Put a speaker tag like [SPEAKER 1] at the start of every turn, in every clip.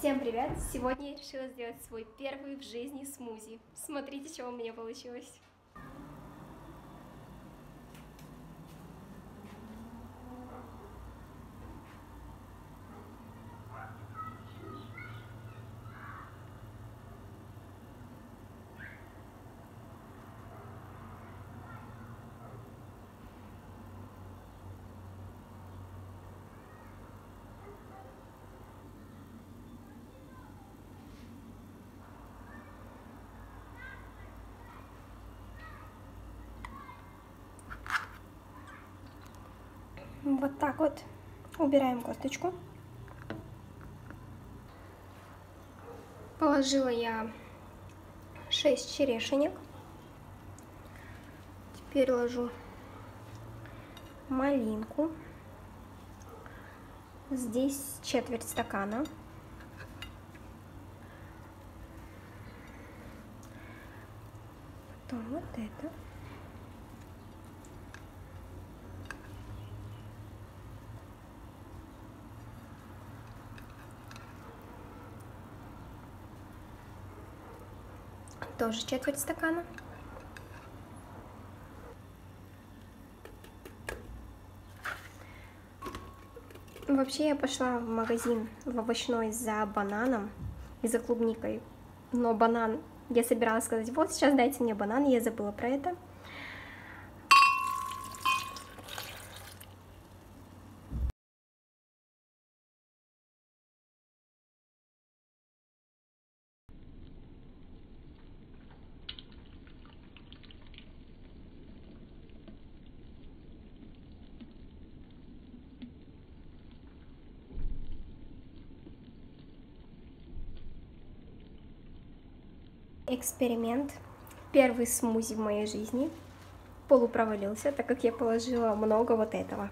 [SPEAKER 1] Всем привет! Сегодня я решила сделать свой первый в жизни смузи. Смотрите, что у меня получилось. Вот так вот убираем косточку. Положила я 6 черешенек. Теперь ложу малинку. Здесь четверть стакана. Потом вот это. Тоже четверть стакана. Вообще я пошла в магазин в овощной за бананом и за клубникой. Но банан, я собиралась сказать, вот сейчас дайте мне банан, я забыла про это. Эксперимент. Первый смузи в моей жизни полупровалился, так как я положила много вот этого.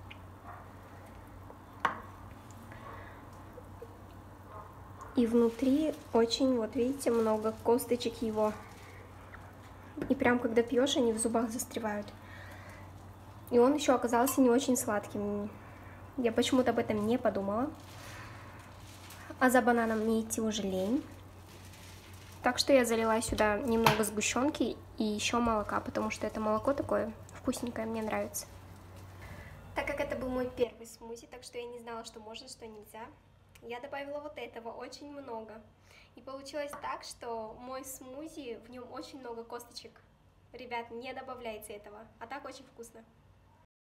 [SPEAKER 1] И внутри очень, вот видите, много косточек его. И прям когда пьешь, они в зубах застревают. И он еще оказался не очень сладким. Я почему-то об этом не подумала. А за бананом мне идти уже лень. Так что я залила сюда немного сгущенки и еще молока, потому что это молоко такое вкусненькое, мне нравится. Так как это был мой первый смузи, так что я не знала, что можно, что нельзя, я добавила вот этого очень много. И получилось так, что мой смузи, в нем очень много косточек. Ребят, не добавляйте этого, а так очень вкусно.